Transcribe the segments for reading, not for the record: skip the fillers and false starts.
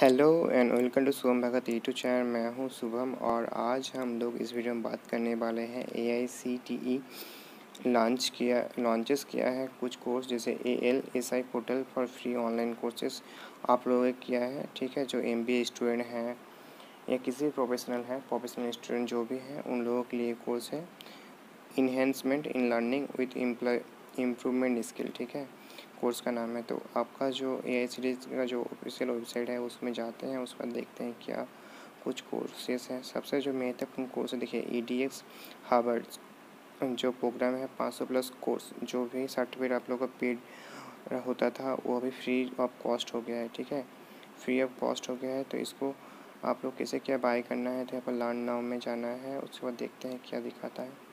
Hello and welcome to Shubham Bhagat YouTube channel. मैं हूं शुभम और आज हम लोग इस वीडियो में बात करने वाले हैं AICTE लॉन्चेस किया है कुछ कोर्स जैसे ALSI portal for free online courses आप लोगों ने किया है। ठीक है, जो MBA स्टूडेंट हैं या किसी प्रोफेशनल स्टूडेंट जो भी हैं उन लोगों के लिए कोर्स है enhancement in learning with improvement skill. ठीक है, कोर्स का नाम है। तो आपका जो AICTE का जो ऑफिशियल वेबसाइट है उसमें जाते हैं, उस पर देखते हैं क्या कुछ कोर्सेस हैं। सबसे जो महत्वपूर्ण कोर्स है देखिए EDX हार्वर्ड जो प्रोग्राम है 500 प्लस कोर्स, जो भी सर्टिफिकेट आप लोगों का पेड होता था वो अभी फ्री ऑफ कॉस्ट हो गया है। ठीक है, फ्री ऑफ कॉस्ट हो गया है। तो इसको आप लोग कैसे क्या बाय करना है, तो यहाँ पर लर्न नाउ में जाना है। उसके बाद देखते हैं क्या दिखाता है।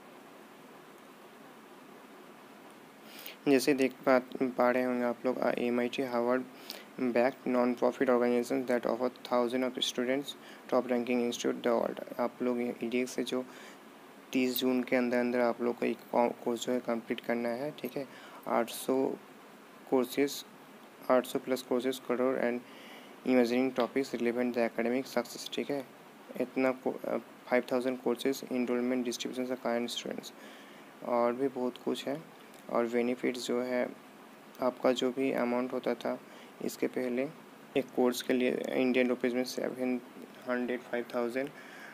जैसे देख पा रहे होंगे आप लोग, MIT Harvard backed non profit organisation that offer thousand of students top ranking institute the world. आप लोग EDX से जो 30 जून के अंदर आप लोग को एक कोर्स जो है कंप्लीट करना है। ठीक है, 800 courses 800 plus courses crore and imaging topics relevant the academic success. ठीक है, इतना 5000 courses enrolment distribution of kind students और भी बहुत कुछ है। और बेनिफिट्स जो है आपका जो भी अमाउंट होता था इसके पहले एक कोर्स के लिए इंडियन रुपीज़ में 705,000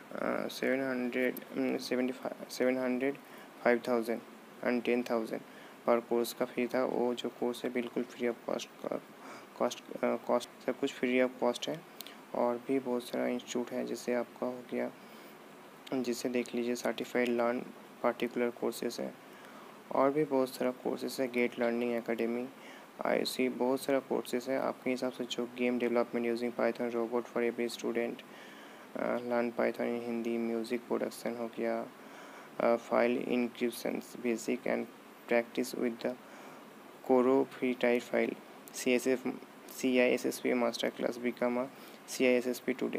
705,000 एंड 10,000 पर कोर्स का फी था। वो जो कोर्स है बिल्कुल फ्री ऑफ कॉस्ट सब कुछ फ्री ऑफ कॉस्ट है। और भी बहुत सारा इंस्टीट्यूट है जैसे आपका हो गया, जिसे देख लीजिए सर्टिफाइड लर्न पार्टिकुलर कोर्सेज है। और भी बहुत सारा कोर्सेज है, गेट लर्निंग एकेडमी IC बहुत सारा कोर्सेज है। आपके हिसाब से जो game development using Python robot for every student, learn Python in Hindi, music production हो गया, file encryption basic and practice with the core free type file, CISSP master class, become a CISSP today,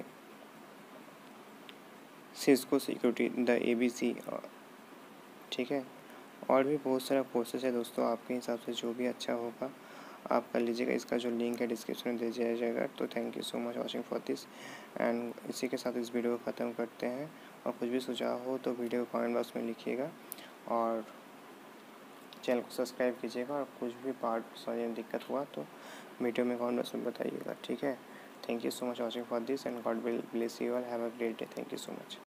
Cisco security, the ABC। ठीक है, और भी बहुत सारा courses है दोस्तों। आपके हिसाब से जो भी अच्छा होगा आप कर लीजिएगा। इसका जो लिंक है डिस्क्रिप्शन में दे दिया जाएगा। तो thank you so much watching for this and इसी के साथ इस वीडियो को ख़त्म करते हैं। और कुछ भी सुझाव हो तो वीडियो को कमेंट बॉक्स में लिखिएगा और चैनल को सब्सक्राइब कीजिएगा। और कुछ भी पार्ट समझने में दिक्कत हुआ तो वीडियो में कमेंट बॉक्स में बताइएगा। ठीक है, thank you so much watching for this and God will bless you all. Have a great day. Thank you so much.